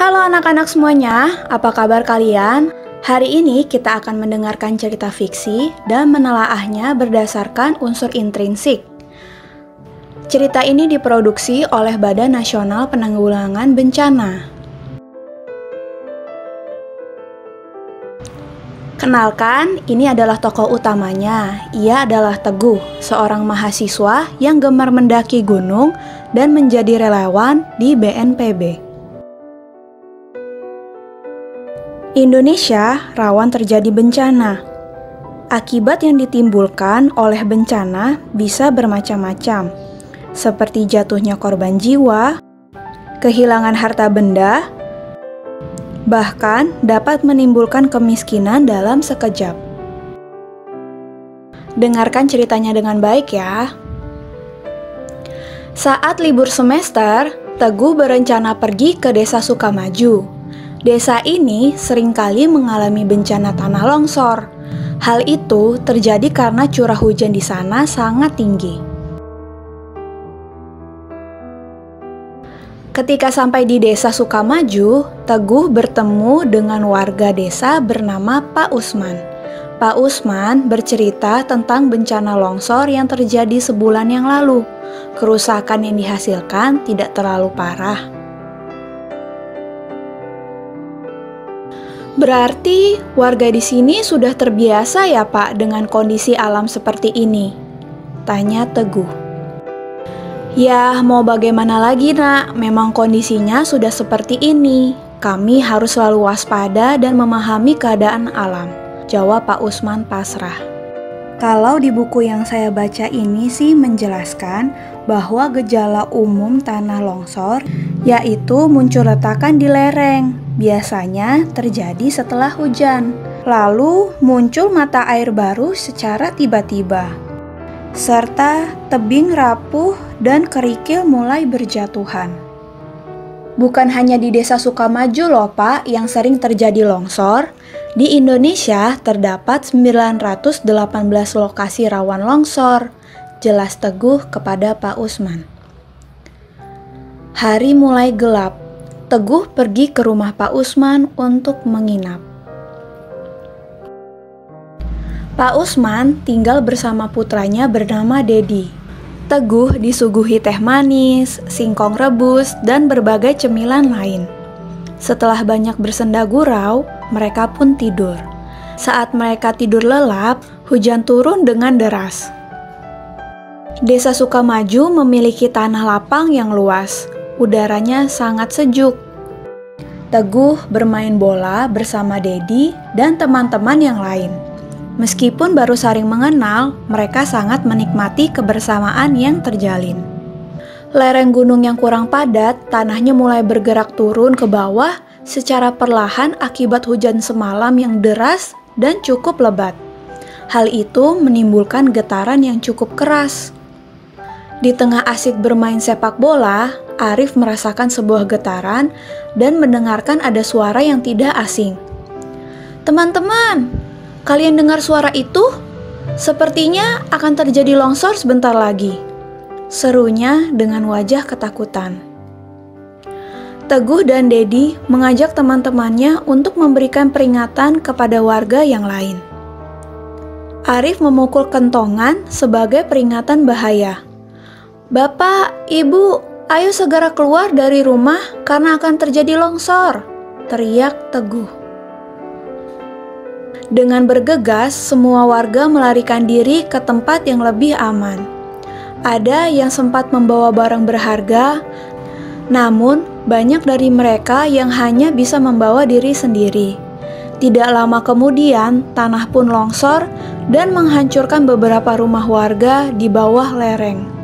Halo anak-anak semuanya, apa kabar kalian? Hari ini kita akan mendengarkan cerita fiksi dan menelaahnya berdasarkan unsur intrinsik. Cerita ini diproduksi oleh Badan Nasional Penanggulangan Bencana. Kenalkan, ini adalah tokoh utamanya. Ia adalah Teguh, seorang mahasiswa yang gemar mendaki gunung dan menjadi relawan di BNPB. Indonesia rawan terjadi bencana. Akibat yang ditimbulkan oleh bencana bisa bermacam-macam, seperti jatuhnya korban jiwa, kehilangan harta benda, bahkan dapat menimbulkan kemiskinan dalam sekejap. Dengarkan ceritanya dengan baik ya. Saat libur semester, Teguh berencana pergi ke Desa Sukamaju. Desa ini seringkali mengalami bencana tanah longsor. Hal itu terjadi karena curah hujan di sana sangat tinggi. Ketika sampai di Desa Sukamaju, Teguh bertemu dengan warga desa bernama Pak Usman. Pak Usman bercerita tentang bencana longsor yang terjadi sebulan yang lalu. Kerusakan yang dihasilkan tidak terlalu parah. Berarti warga di sini sudah terbiasa ya Pak dengan kondisi alam seperti ini? Tanya Teguh. Ya, mau bagaimana lagi nak, memang kondisinya sudah seperti ini. Kami harus selalu waspada dan memahami keadaan alam, jawab Pak Usman pasrah. Kalau di buku yang saya baca ini sih menjelaskan bahwa gejala umum tanah longsor yaitu muncul retakan di lereng. Biasanya terjadi setelah hujan, lalu muncul mata air baru secara tiba-tiba, serta tebing rapuh dan kerikil mulai berjatuhan. Bukan hanya di Desa Sukamaju loh Pak yang sering terjadi longsor. Di Indonesia terdapat 918 lokasi rawan longsor, jelas Teguh kepada Pak Usman. Hari mulai gelap. Teguh pergi ke rumah Pak Usman untuk menginap. Pak Usman tinggal bersama putranya bernama Dedi. Teguh disuguhi teh manis, singkong rebus, dan berbagai cemilan lain. Setelah banyak bersenda gurau, mereka pun tidur. Saat mereka tidur lelap, hujan turun dengan deras. Desa Sukamaju memiliki tanah lapang yang luas. Udaranya sangat sejuk. Teguh bermain bola bersama Dedi dan teman-teman yang lain. Meskipun baru saling mengenal, mereka sangat menikmati kebersamaan yang terjalin. Lereng gunung yang kurang padat, tanahnya mulai bergerak turun ke bawah secara perlahan akibat hujan semalam yang deras dan cukup lebat. Hal itu menimbulkan getaran yang cukup keras. Di tengah asik bermain sepak bola, Arif merasakan sebuah getaran dan mendengarkan ada suara yang tidak asing. Teman-teman, kalian dengar suara itu? Sepertinya akan terjadi longsor sebentar lagi, serunya dengan wajah ketakutan. Teguh dan Dedi mengajak teman-temannya untuk memberikan peringatan kepada warga yang lain. Arif memukul kentongan sebagai peringatan bahaya. Bapak, Ibu, ayo segera keluar dari rumah karena akan terjadi longsor, teriak Teguh. Dengan bergegas, semua warga melarikan diri ke tempat yang lebih aman. Ada yang sempat membawa barang berharga, namun banyak dari mereka yang hanya bisa membawa diri sendiri. Tidak lama kemudian, tanah pun longsor dan menghancurkan beberapa rumah warga di bawah lereng.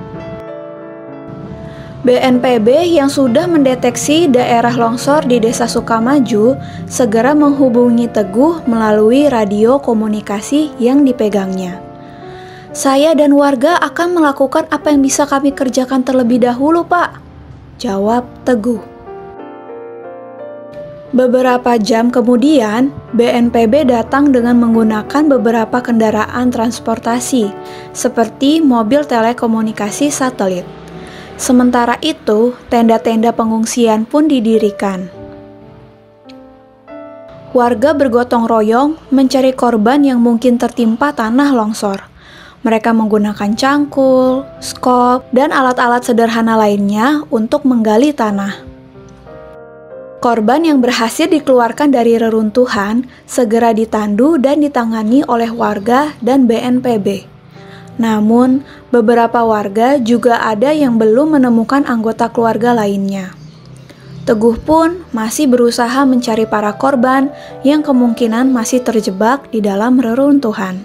BNPB yang sudah mendeteksi daerah longsor di Desa Sukamaju segera menghubungi Teguh melalui radio komunikasi yang dipegangnya. Saya dan warga akan melakukan apa yang bisa kami kerjakan terlebih dahulu, Pak, jawab Teguh. Beberapa jam kemudian, BNPB datang dengan menggunakan beberapa kendaraan transportasi, seperti mobil telekomunikasi satelit. Sementara itu, tenda-tenda pengungsian pun didirikan. Warga bergotong royong mencari korban yang mungkin tertimpa tanah longsor. Mereka menggunakan cangkul, skop, dan alat-alat sederhana lainnya untuk menggali tanah. Korban yang berhasil dikeluarkan dari reruntuhan segera ditandu dan ditangani oleh warga dan BNPB. Namun, beberapa warga juga ada yang belum menemukan anggota keluarga lainnya. Teguh pun masih berusaha mencari para korban yang kemungkinan masih terjebak di dalam reruntuhan.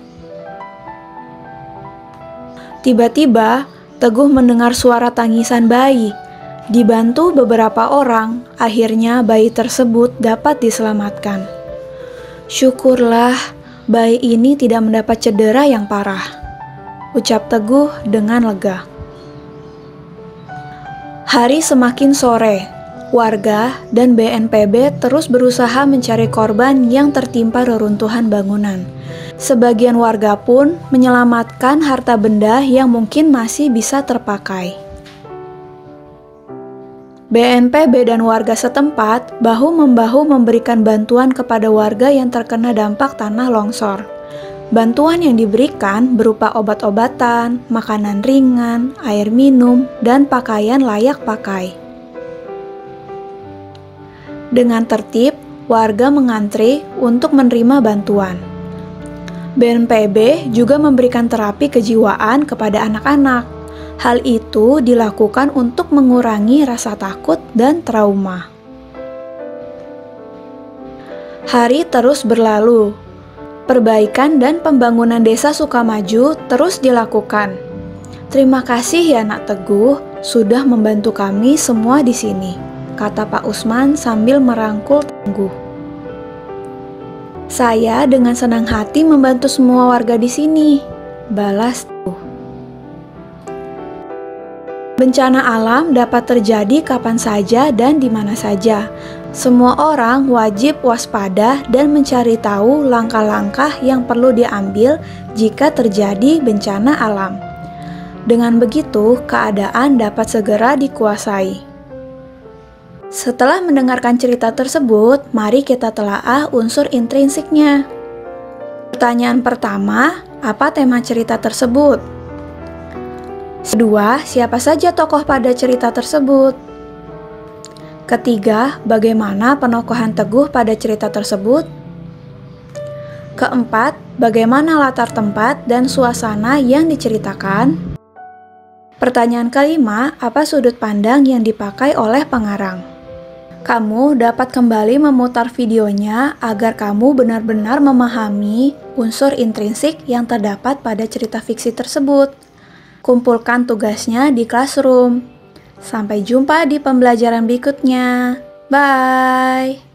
Tiba-tiba, Teguh mendengar suara tangisan bayi. Dibantu beberapa orang, akhirnya bayi tersebut dapat diselamatkan. Syukurlah, bayi ini tidak mendapat cedera yang parah, ucap Teguh dengan lega. Hari semakin sore, warga dan BNPB terus berusaha mencari korban yang tertimpa reruntuhan bangunan. Sebagian warga pun menyelamatkan harta benda yang mungkin masih bisa terpakai. BNPB dan warga setempat bahu-membahu memberikan bantuan kepada warga yang terkena dampak tanah longsor. Bantuan yang diberikan berupa obat-obatan, makanan ringan, air minum, dan pakaian layak pakai. Dengan tertib, warga mengantri untuk menerima bantuan. BNPB juga memberikan terapi kejiwaan kepada anak-anak. Hal itu dilakukan untuk mengurangi rasa takut dan trauma. Hari terus berlalu. Perbaikan dan pembangunan desa Sukamaju terus dilakukan. Terima kasih ya Nak Teguh, sudah membantu kami semua di sini, kata Pak Usman sambil merangkul Teguh. Saya dengan senang hati membantu semua warga di sini, balas Teguh. Bencana alam dapat terjadi kapan saja dan di mana saja. Semua orang wajib waspada dan mencari tahu langkah-langkah yang perlu diambil jika terjadi bencana alam. Dengan begitu, keadaan dapat segera dikuasai. Setelah mendengarkan cerita tersebut, mari kita telaah unsur intrinsiknya. Pertanyaan pertama, apa tema cerita tersebut? Kedua, siapa saja tokoh pada cerita tersebut? Ketiga, bagaimana penokohan Teguh pada cerita tersebut? Keempat, bagaimana latar tempat dan suasana yang diceritakan? Pertanyaan kelima, apa sudut pandang yang dipakai oleh pengarang? Kamu dapat kembali memutar videonya agar kamu benar-benar memahami unsur intrinsik yang terdapat pada cerita fiksi tersebut. Kumpulkan tugasnya di Classroom. Sampai jumpa di pembelajaran berikutnya. Bye!